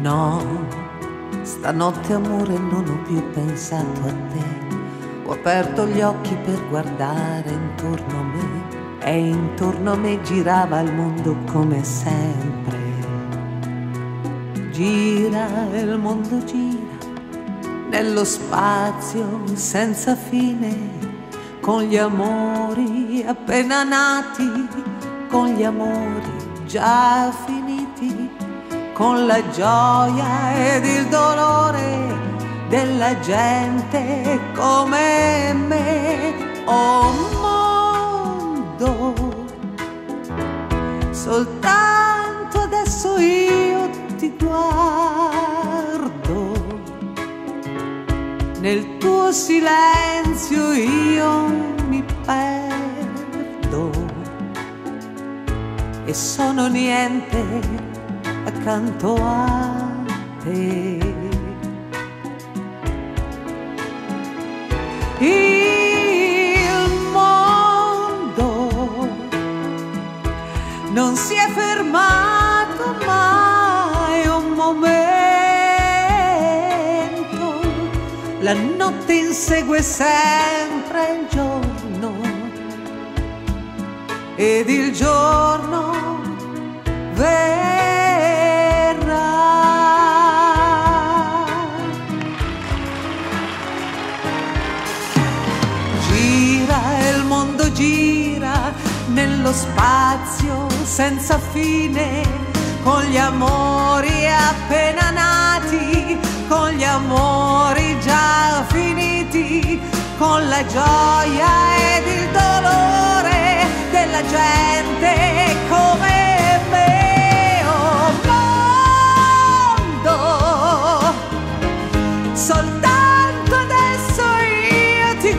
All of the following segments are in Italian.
No, stanotte amore non ho più pensato a te. Ho aperto gli occhi per guardare intorno a me e intorno a me girava il mondo come sempre. Gira, il mondo gira, nello spazio senza fine, con gli amori appena nati, con gli amori già finiti, con la gioia ed il dolore della gente come me. Oh mondo, soltanto adesso io ti guardo, nel tuo silenzio io mi perdo e sono niente accanto a te. Il mondo non si è fermato mai un momento, la notte insegue sempre il giorno ed il giorno verrà. Gira, il mondo gira nello spazio senza fine, con gli amori appena nati, con gli amori già finiti, con la gioia ed il dolore della gente come me. Oh mondo, soltanto adesso io ti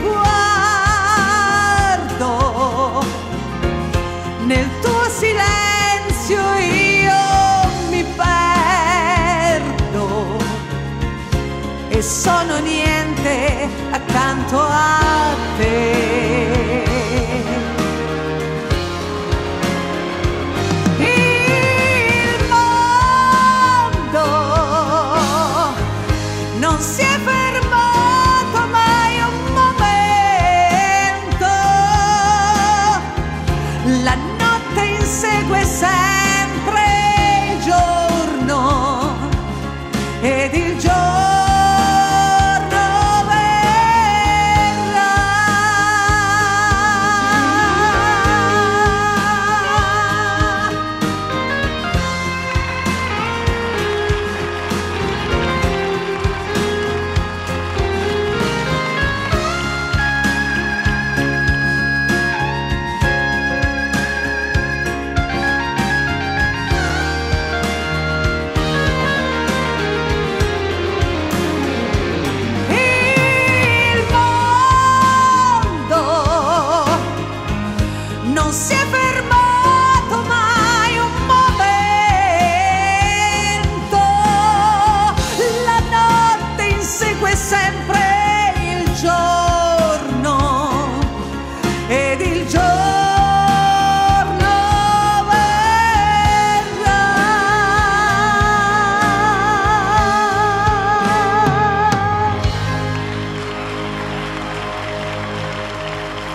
guardo, nel tuo silenzio io mi perdo e so